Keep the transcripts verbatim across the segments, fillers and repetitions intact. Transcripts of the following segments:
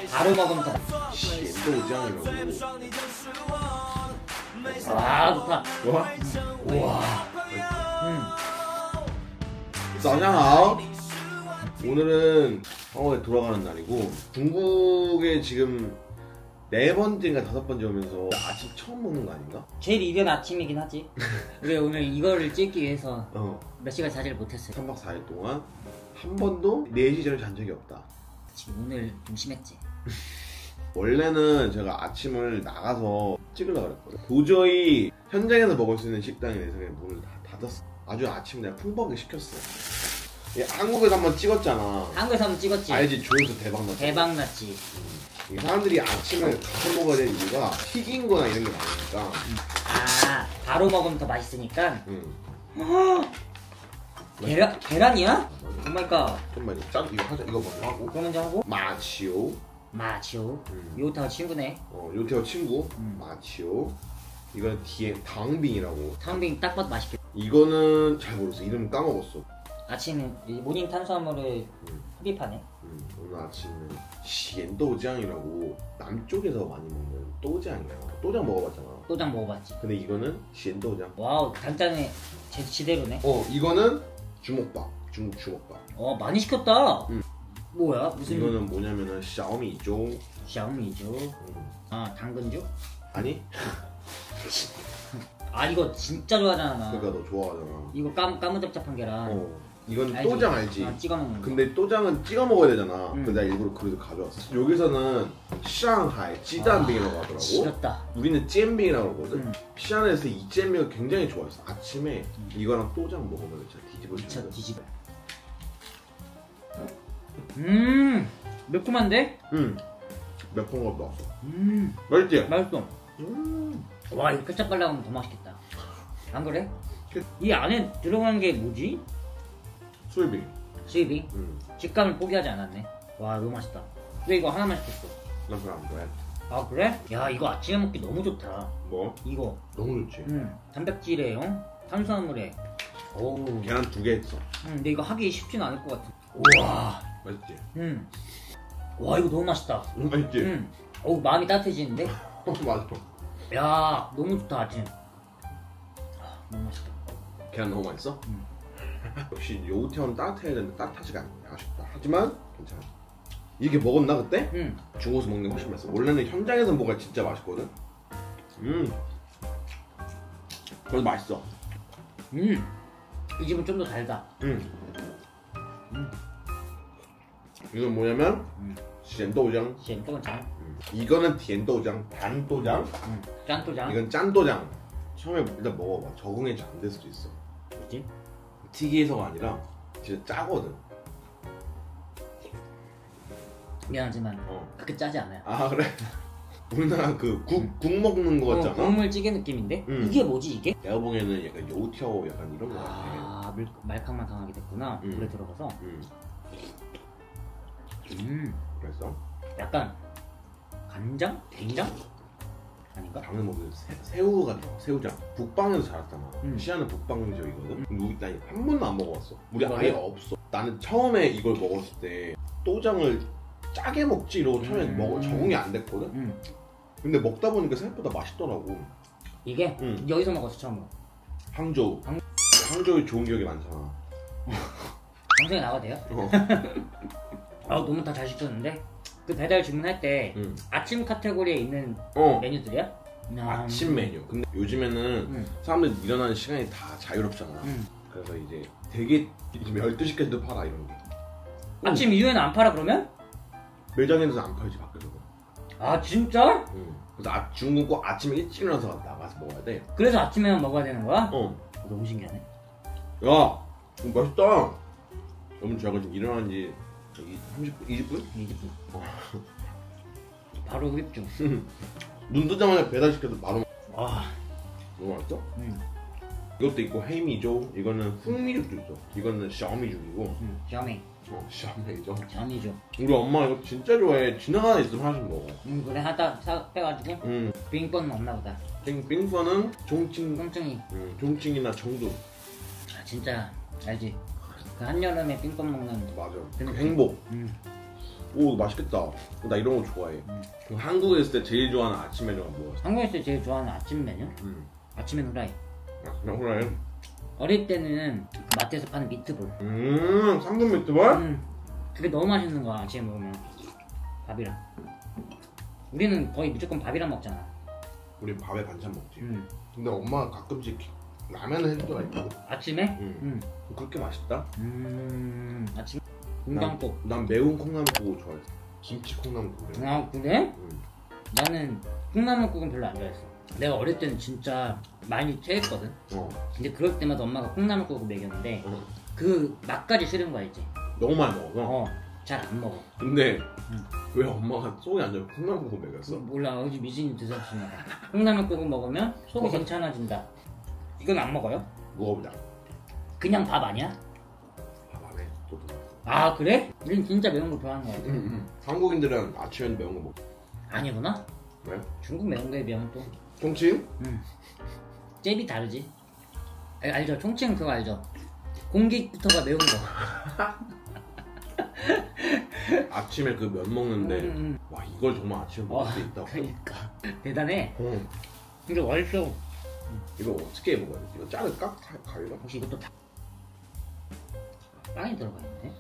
바로 먹으면 더. 시엔도장이라고. 와 좋다. 좋아? 우와. 음. 早上好. 오늘은 한국에 돌아가는 날이고 중국에 지금 네 번째인가 다섯 번째 오면서 아침 처음 먹는 거 아닌가? 제일 이른 아침이긴 하지. 우리 오늘 이거를 찍기 위해서 어. 몇 시간 자지를 못했어요. 삼 박 사 일 동안 한 번도 네 시 전에 잔 적이 없다. 지금 오늘 좀 심했지. 원래는 제가 아침을 나가서 찍으려고 그랬거든. 도저히 현장에서 먹을 수 있는 식당이 내 생각에 문을 다 닫았어. 아주 아침 내가 풍부하게 시켰어. 이 한국에서 한번 찍었잖아. 한국에서 한번 찍었지. 알지? 조회수 대박 났지. 대박 났지. 이 사람들이 아침을 가서 먹어야 되는 이유가 튀긴 거나 이런 게 많으니까. 아 바로 먹으면 더 맛있으니까. 응. 계란, 계란이야? 오마이갓. 정말 짠 이거 하자. 이거 먼저 하고. 이거 먼저 하고. 마치오. 마치오. 음. 요타오 친구네. 어, 요태오 친구. 음. 마치오. 이거는 뒤에 당빙이라고. 당빙 딱 봐도 맛있겠다. 이거는 잘 모르겠어. 이름 까먹었어. 아침 모닝 탄수화물을 음. 흡입하네. 음, 오늘 아침은 시엔도장이라고 남쪽에서 많이 먹는 또장이야. 또장 먹어봤잖아. 또장 먹어봤지. 근데 이거는 시엔도장. 와우 단짠에 제 지대로네. 어, 이거는 주먹밥. 중국 주먹밥. 어 많이 시켰다. 음. 뭐야 무슨? 이거는 뭐냐면은 샤오미죠. 샤오미죠. 음. 아 당근죠? 아니? 아 이거 진짜 좋아하잖아 나. 그러니까 너 좋아하잖아. 이거 까, 까무잡잡한 계란. 어. 이건 알지? 또장 알지? 아, 찍어 먹는 거. 근데 또장은 찍어 먹어야 되잖아. 음. 그래서 내가 일부러 그래도 가져왔어. 여기서는 샹하이 찌단빙이라고 하더라고. 싫었다. 우리는 잼빙이라고 그러거든. 음. 시안에서 이 잼빙을 굉장히 좋아했어. 아침에 음. 이거랑 또장 먹으면 진짜 뒤집어 미쳐 주는 뒤집어. 음 매콤한데? 응. 매콤한 것도 없어. 음 맛있지? 맛있어. 음. 와 이거 케첩 발라보면 더 맛있겠다. 안 그래? 그- 이 안에 들어간 게 뭐지? 수입이. 수입이? 응. 식감을 포기하지 않았네. 와 너무 맛있다. 왜 이거 하나만 시켰어? 난 그거 안 좋아해. 아 그래? 야 이거 아침에 먹기 너무 좋다. 뭐? 이거 너무 좋지. 음 단백질에 어? 탄수화물에 어우 계란 두 개 했어. 음, 근데 이거 하기 쉽지는 않을 것 같아. 우와 맛있지? 음. 와 이거 너무 맛있다. 응, 맛있지? 음. 어우 마음이 따뜻해지는데? 맛있어. 야 너무 좋다 아침. 아, 너무 맛있다. 계란 너무 맛있어? 음. 역시 요태원 따뜻해야 되는데 따뜻하지가 않네. 아쉽다. 하지만 괜찮아. 이게 먹었나 그때? 음. 중국에서 먹는 게 훨씬 맛있어. 원래는 현장에서 먹어야 진짜 맛있거든. 음. 그래도 맛있어. 음. 이 집은 좀 더 달다. 음. 음. 이건 뭐냐면 음. 시엔도장. 시엔또장. 음. 이거는 디엔도장, 단도장. 음. 짠또장. 이건 짠도장. 처음에 일단 먹어봐. 적응이 잘 안 될 수도 있어. 뭐지? 튀기해서가 아니라 진짜 짜거든. 미안하지만 어. 그렇게 짜지 않아요. 아 그래? 우리나라 그 국 국 먹는 거 어, 같잖아. 국물찌개 느낌인데? 음. 이게 뭐지 이게? 내가 보기에는 약간 요티어 약간 이런 거 같아. 아 물, 말캉말캉하게 됐구나. 음. 물에 들어가서. 음. 음. 그래서 약간 간장? 된장? 아닌가? 당근 먹으면 새, 새우가 들어. 새우장. 북방에서 자랐잖아. 음. 시안은 북방 지역이거든. 근데 우리 나한 번도 안 먹어봤어. 우리 그래? 아예 없어. 나는 처음에 이걸 먹었을 때 또장을 짜게 먹지 이러고 처음에 음. 먹어 적응이 안 됐거든. 음. 근데 먹다 보니까 생각보다 맛있더라고. 이게 음. 여기서 먹었어 처음으로. 항저우. 항- 항저우 좋은 기억이 많잖아. 방송에 나가도 돼요? 어. 아 너무 다 잘 시켰는데? 그 배달 주문할 때 음. 아침 카테고리에 있는 어. 메뉴들이야? 아침 메뉴. 근데 요즘에는 음. 사람들 일어나는 시간이 다 자유롭잖아. 음. 그래서 이제 되게 열두 시까지도 팔아 이런 게. 아침 이후에는 안 팔아 그러면? 매장에서 안 팔지 밖에서. 아 진짜? 응. 그래서 아, 중국 꼭 아침에 일찍 일어나서 나가서 먹어야 돼. 그래서 아침에만 먹어야 되는 거야? 어. 너무 신기하네. 야, 이거 맛있다. 여러분 제가 지금 일어난 지 삼십 분, 이십 분? 이십 분. 어. 바로 흡입 중. 눈 뜨자마자 배달시켜서 바로. 와. 너무 맛있어? 음. 이것도 있고 헤이미죠. 이거는 흑미죽도 있어. 이거는 샤오미죽이고. 음. 샤오미. 어, 샤오미죠. 샤오미죠. 우리 엄마 이거 진짜 좋아해. 지나가다 있으면 하나씩 먹어. 음 그래 하다 사 빼가지고 음. 빙뻔 없나 보다. 빙 빙수는 종칭, 꽁증이. 음, 종칭이나 청도. 아 진짜 알지. 그 한여름에 빙뻔 먹는. 맞아. 그 그 행복. 음. 오 맛있겠다. 나 이런 거 좋아해. 음. 그럼 한국에 있을 때 제일 좋아하는 아침 메뉴가 뭐였어? 한국에서 제일 좋아하는 아침 메뉴? 음. 아침엔 후라이. 아 그냥 후라이. 어릴 때는 그 마트에서 파는 미트볼. 음 상금 미트볼? 음, 그게 너무 맛있는 거야 아침에 먹으면. 밥이랑. 우리는 거의 무조건 밥이랑 먹잖아. 우리 밥에 반찬 먹지. 음. 근데 엄마가 가끔씩 라면을 해줄 때가 있거든. 아침에? 음. 음. 그렇게 맛있다. 음. 아침. 공장국. 난 매운 콩나물국 좋아해. 김치 콩나물국. 아 그래? 음. 나는 콩나물국은 별로 안 좋아했어. 내가 어릴 때는 진짜 많이 체했거든. 어. 근데 그럴 때마다 엄마가 콩나물국을 먹였는데 어. 그 맛까지 싫은 거야 이제. 너무 많이 먹어서. 어. 잘 안 먹어. 근데 응. 왜 엄마가 속이 안 좋아 콩나물국 먹였어? 몰라 어디 미진이 드셨으나 콩나물국을 먹으면 속이 어. 괜찮아진다. 이건 안 먹어요? 먹어보자. 그냥 밥 아니야? 밥 안에 또 들어. 아 그래? 우린 진짜 매운 거 좋아하는 거야. 응, 응. 한국인들은 아침에 매운 거 먹어. 아니구나? 왜? 중국 매운 거에 비하면 또 통칭? 응. 잽이 다르지. 알, 알죠? 총칭 그거 알죠? 공기부터가 매운 거. 아침에 그 면 먹는데 음, 음. 와 이걸 정말 아침에 먹을 어, 수 있다고. 그러니까 대단해. 어. 근데 맛있어. 이거 어떻게 먹어야 돼? 이거 자를까? 가- 가위가? 혹시 이것도 다 빵이 들어가 있네.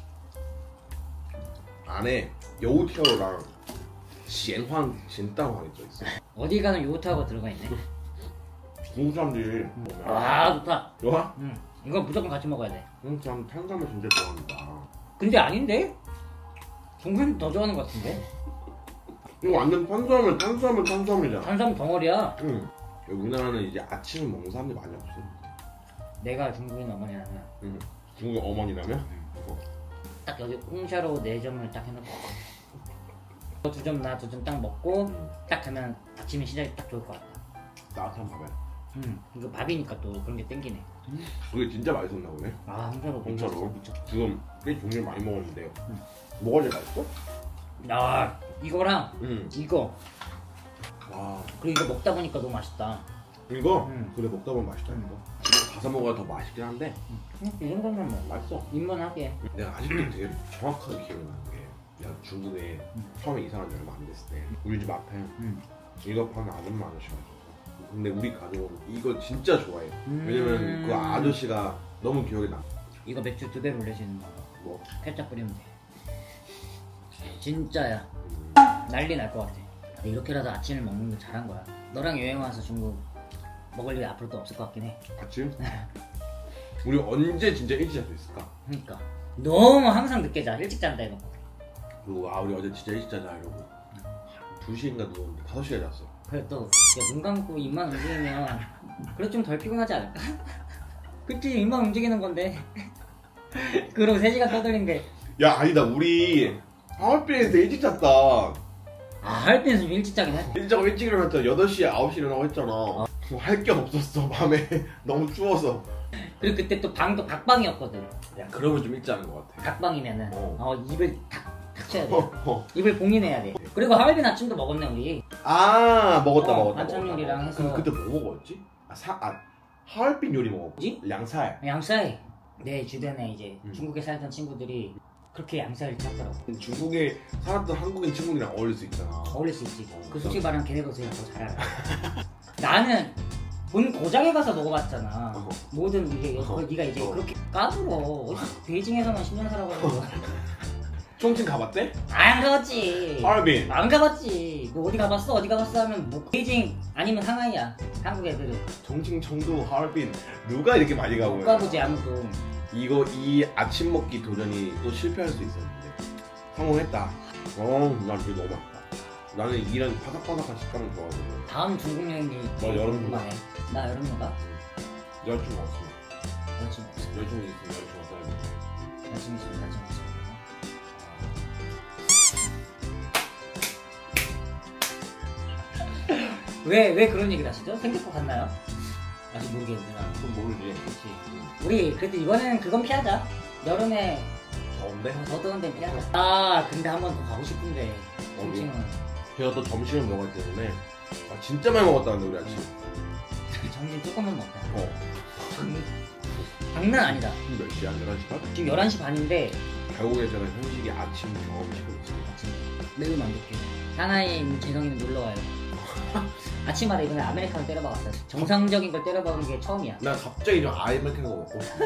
안에 여우티어랑 시엔황 진땅황이 들어있어. 어디 가는 요트하고 들어가 있네. 중국 사람들이 보면 아 좋다. 좋아? 응. 이거 무조건 같이 먹어야 돼. 중국 사람 탄수화물 진짜 좋아한다. 근데 아닌데? 중국은 더 좋아하는 것 같은데? 이거 완전 탄수화물 탄수화물 탄수화물이잖아. 탄수화물 덩어리야. 응. 우리나라는 이제 아침을 먹는 사람들이 많이 없어. 내가 중국인 어머니라면 응. 중국 어머니라면? 어. 딱 여기 홍샤로 네 점을 딱 해놓고 두 점 나 두 점 딱 먹고 응. 딱 하면 아침에 시작이 딱 좋을 것 같다. 따뜻한 밥에. 음, 이거 밥이니까 또 그런 게 땡기네. 그게 진짜 맛있었나 보네. 아 홍샤로 홍차로. 미쳤어. 지금 꽤 종류 많이 먹었는데 응. 뭐가 제일 맛있어? 아 이거랑 응. 이거 와 그리고 이거 먹다 보니까 너무 맛있다. 이거? 응. 그래 먹다 보면 맛있다니까. 집에 가서 먹어야 더 맛있긴 한데 음, 이 정도면 뭐 맛있어. 입만 하게. 내가 아직도 되게 정확하게 기억이 나는 게 내가 중국에 응. 처음에 이사 간 지 얼마 안 됐을 때 우리 집 앞에 음. 이거 파는 아줌마 아저씨가 있었어. 근데 우리 가족은 이거 진짜 좋아해. 음. 왜냐면 그 아저씨가 너무 기억이 나. 이거 맥주 두 배 올려주는 거. 뭐 살짝 뿌리면 돼. 진짜야. 음, 난리 날 것 같아. 근데 이렇게라도 아침을 먹는 거 잘한 거야. 너랑 여행 와서 중국 먹을 일이 앞으로 또 없을 것 같긴 해. 아침? 우리 언제 진짜 일찍 잘 수 있을까? 그러니까 너무 항상 늦게 자. 일찍 잔다 이거. 그리고 아 우리 어제 진짜 일찍 자자 이러고 두 시인가 누웠는데 다섯 시에 잤어. 그래 또 눈 감고 입만 움직이면 그래 좀 덜 피곤하지 않을까? 그치 입만 움직이는 건데 그러고 세 시간 떠들린 게 야 아니다 우리 하얼빈에서 일찍 잤다. 아 하얼빈에서 좀 일찍 자긴 해. 일찍 자고 일찍 일어났잖아. 여덟 시에 아홉 시에 일어나고 했잖아. 뭐 할 게 없었어 밤에. 너무 추워서. 그리고 그때 또 방도 각방이었거든. 야 그러면 좀 일찍 자는 것 같아. 각방이면은 어. 어, 입을 탁, 탁 쳐야 돼. 어, 어. 입을 봉인해야 돼. 그리고 하얼빈 아침도 먹었네 우리. 아 먹었다 어, 먹었다. 반찬 먹었다, 요리랑 먹었다. 해서. 그, 그때 뭐 먹었지? 아, 사, 아 하얼빈 요리 먹었지? 뭐지? 량살. 양사이. 내 주변에 이제 음. 중국에 살던 친구들이 그렇게 양사이를 찾더라고. 중국에 살았던 한국인 친구들이랑 어울릴 수 있잖아. 어울릴 수 있지. 어, 그 솔직히 말하면 걔네가 제일 더 잘 알아. 나는 본 고장에 가서 먹어봤잖아. 어. 모든 이게 어. 그걸 네가 이제 어. 그렇게 까불어. 어디 베이징에서만 십 년 살아가지고. 총칭 가봤대? 안 가봤지. 하얼빈. 안 가봤지. 너 어디 가봤어? 어디 가봤어? 하면 뭐 베이징 아니면 상하이야. 한국 애들은 정칭, 청도, 하얼빈 누가 이렇게 많이 가고 못 가보지 아무도. 이거 이 아침 먹기 도전이 또 실패할 수 있었는데 성공했다. 어, 난 이게 너무 맛있다. 나는 이런 바삭바삭한 식감을 좋아하거든. 다음 중국 여행이 너 여름 누가? 나 여름 누가? 여자친구 없어. 여자친구 없어. 여자친구 있으면 여자친구 없어야 여자친구 있으면 여자친구 없어. 왜, 왜 그런 얘기를 하시죠? 생길 것 같나요? 아직 모르겠는데 나. 그럼 모르지. 그치. 우리 그래도 이번에는 그건 피하자. 여름에 더운데? 더 더운 데는 피하자. 아 근데 한 번 더 가고 싶은데. 어디? 솔직히 제가 또 점심을 먹었기 때문에 아, 진짜 많이 먹었다는데 우리 아침. 점심 조금만 먹자. 어. 장, 장난 아니다. 지금 몇 시야? 열한 시 반? 지금 열한 시 반인데 결국에 저는 현식이 아침 경험 시켜줬습니다. 매우 만족해. 사나이에 있는 재성이는 놀러와요. 아침마다 이번에 아메리카노 때려박았어요. 정상적인 걸 때려박은 게 처음이야. 나 갑자기 좀 아이맥한 거 먹고 싶어.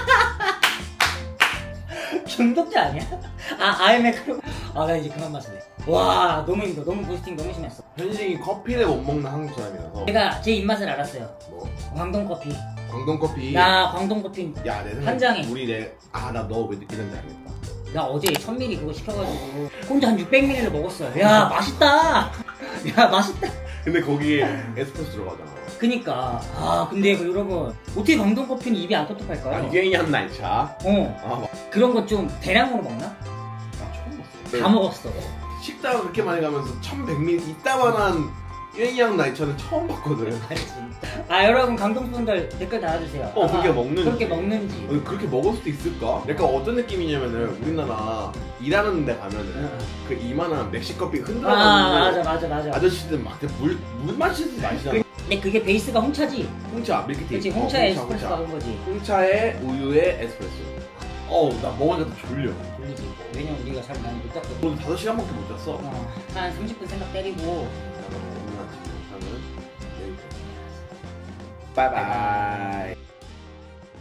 중독자 아니야? 아 아이맥. 아나 이제 그만 마실래. 와 너무 힘들어. 너무 부스팅 너무 심했어. 현식이 커피를 못 먹는 한국 사람이라서. 제가 제 입맛을 알았어요. 뭐 광동 커피. 광동 커피. 나 광동 커피. 야, 내 생각 한 장에. 우리 내 아 나 너 왜 늦게 된지 알겠다. 나 어제 천 밀리리터 그거 시켜가지고 혼자 한 육백 밀리리터를 먹었어요. 야 맛있다. 야 맛있다. 근데 거기에 에스프레소 들어가잖아. 그니까 아 근데 그 여러분 어떻게 광동 커피는 입이 안 텁텁할까요? 아, 유행한 날차. 어 아, 막, 그런 거 좀 대량으로 먹나? 나 처음 봤어. 다 먹었어. 식당을 그렇게 많이 가면서 천백 밀리리터 이따만한 유행한 날차는 처음 봤거든. 아, 진짜. 아 여러분 강동 분들 댓글 달아주세요. 어, 아마 그렇게 먹는지. 그렇게 먹는지. 어, 그렇게 먹을 수도 있을까? 약간 어떤 느낌이냐면은 우리나라 일하는 데 가면은 응. 그 이만한 멕시커피 아 흔들어가지고 맞아 맞아 맞아. 아저씨들 막 물 물 마시듯이 마시잖아. 근데 그게 베이스가 홍차지. 홍차 밀크티. 그렇지 어, 홍차에 홍차, 에스프레소가 홍차. 그런 거지. 홍차에 우유에 에스프레소. 어우 나 먹으니까 또 졸려. 돌리지. 왜냐면 우리가 잘 많이 못 잤거든. 오늘 다섯 시간밖에 못 잤어. 어, 한 삼십 분 생각 때리고. 오늘 아침 영상은 여기까지. 바이바이.